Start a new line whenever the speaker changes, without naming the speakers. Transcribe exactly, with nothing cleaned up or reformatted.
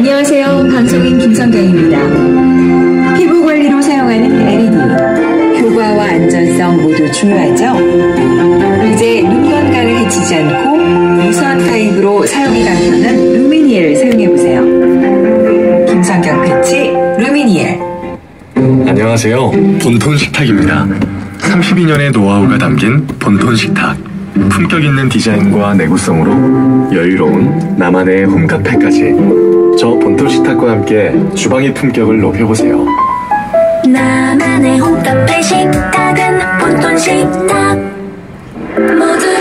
안녕하세요. 방송인 김성경입니다. 피부 관리로 사용하는 엘이디. 효과와 안전성 모두 중요하죠? 이제 눈 건강을 해치지 않고 무선 타입으로 사용이 간편한 루미니엘 사용해보세요. 김성경 패치 루미니엘.
안녕하세요. 본톤 식탁입니다. 삼십이 년의 노하우가 담긴 본톤 식탁. 품격 있는 디자인과 내구성으로 여유로운 나만의 홈카페까지. 저 본톤 식탁과 함께 주방의 품격을 높여보세요.
나만의 홈카페 식탁은 본톤 식탁. 모두